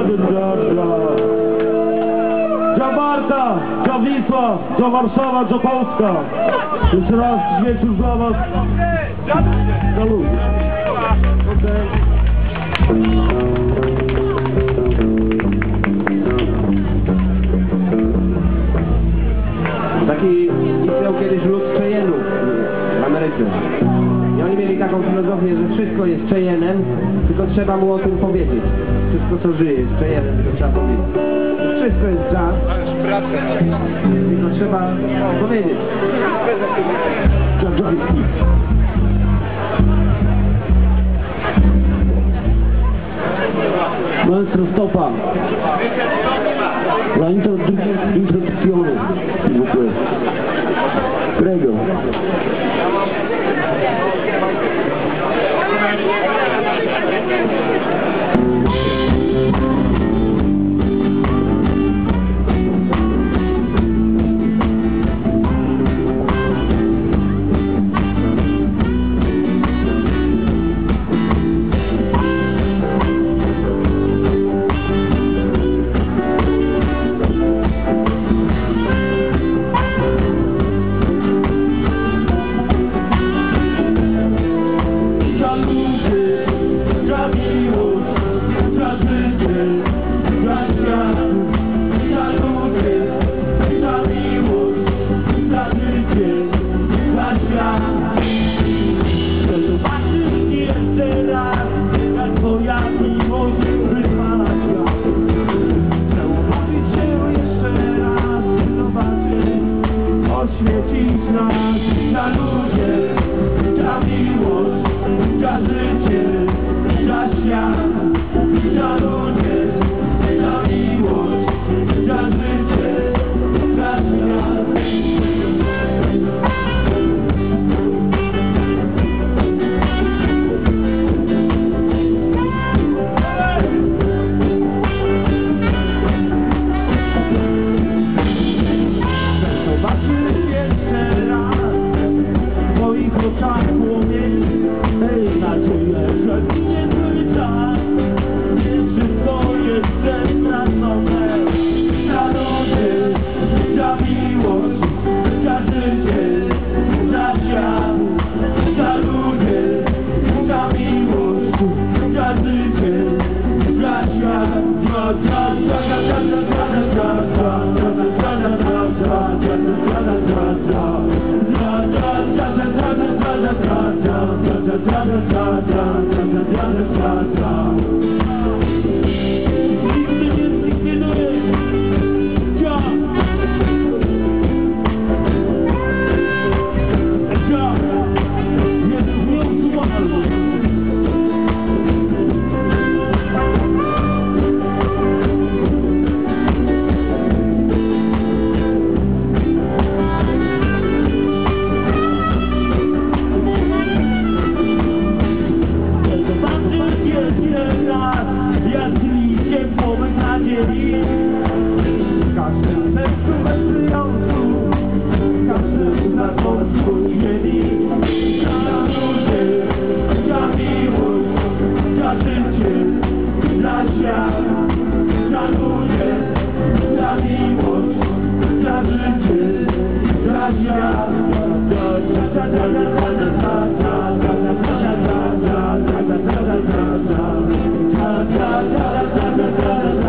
Dla Barta, dla Wisła, dla Warszawa, dla Polska. Jeszcze raz wieczór dla was. Salut. Taki istniał kiedyś lud Cheyenne'ów w Ameryce. I oni mieli taką filozofię, że wszystko jest Cheyenne'em, tylko trzeba mu o tym powiedzieć. Wszystko co żyje jest Cheyenne'em, tylko trzeba powiedzieć. Wszystko jest jazz, tylko trzeba powiedzieć. Maestro Stopa. La introduzione. Prego. Oświecić nas dla ludzi, dla miłość, dla życie, dla świat, dla ludzi, dla miłość, dla życie, dla świat. Da da da da da da da da da da da da da da da da